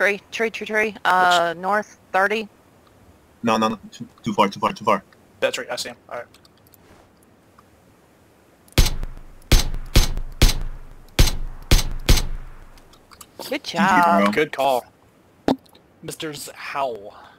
Tree. North 30. No. Too far. That's right. I see him. All right. Good job. bro. Good call. Mr. Howell.